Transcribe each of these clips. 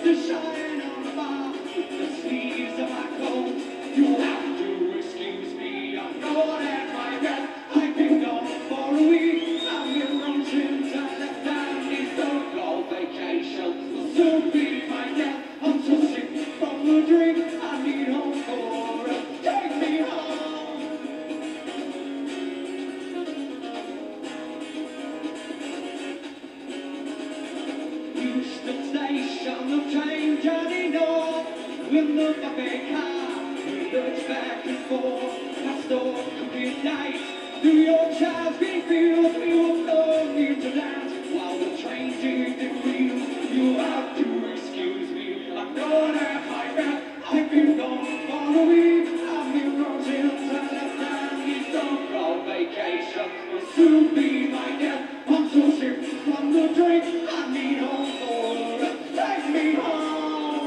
to shine on the bar with the sleeves of my coat. You'll have to excuse me, I'm going at my best. I've been gone for a week. I've been wrong since I left town. These so-called vacations will soon be my death. I'm so sick from the drink. I need home for it. Take me home. Houston station, the train journey north. With the buffet car, we lurch back and forth. Past all crooked nights, New York shines green fields. We will blow you to dance while the train digs the wheels. You have to excuse me, I'm going at my breath. I've been gone for a week. I've been wrong since I left town. These so-called vacations will soon be my death. I'm so sick from the drink. I need home for it. Take me home.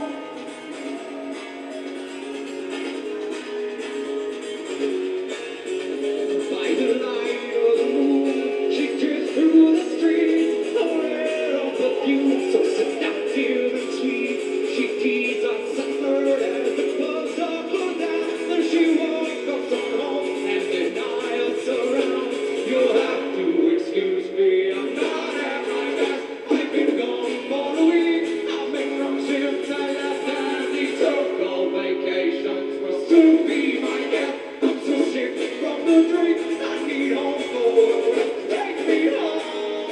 By the light of the moon, she drifts through the streets, aware of perfume so seductive and sweet. She teased us suffered as the clubs are closed down, and she walks us on home and denials around. You'll have to excuse me, I'm not at my best. I've been gone for a week. I've been wrong since I left town. These so-called vacations will soon be my death. I'm so sick from the drink. I need home for it. Take me home.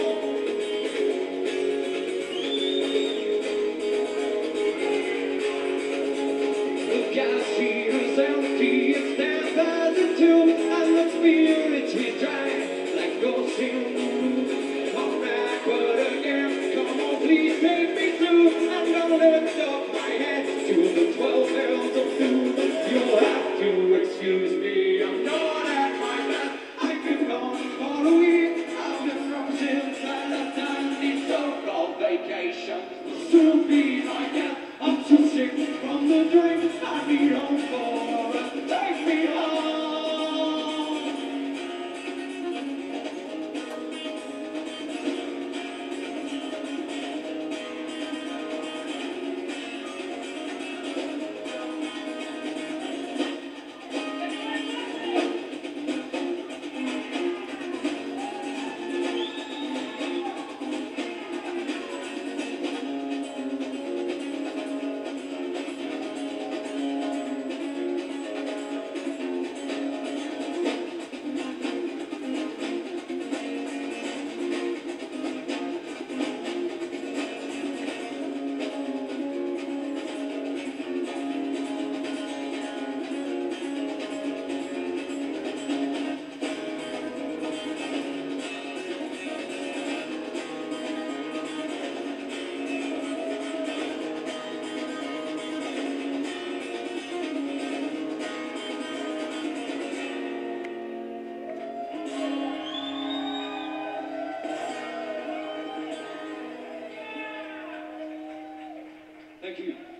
The gasoline empty, it's damp as a tomb, and the spirits we drank like ghosts in the moon. Come back, but again, come on, please take me through. I'm gonna lift up my head to the 12 bells of doom. You'll have to excuse me, I'm not at my best. I've been gone for a week. I've been wrong since I left town. These so-called vacations will soon be my death. I'm so sick from the drink. I need home for it. Take me home. Thank you.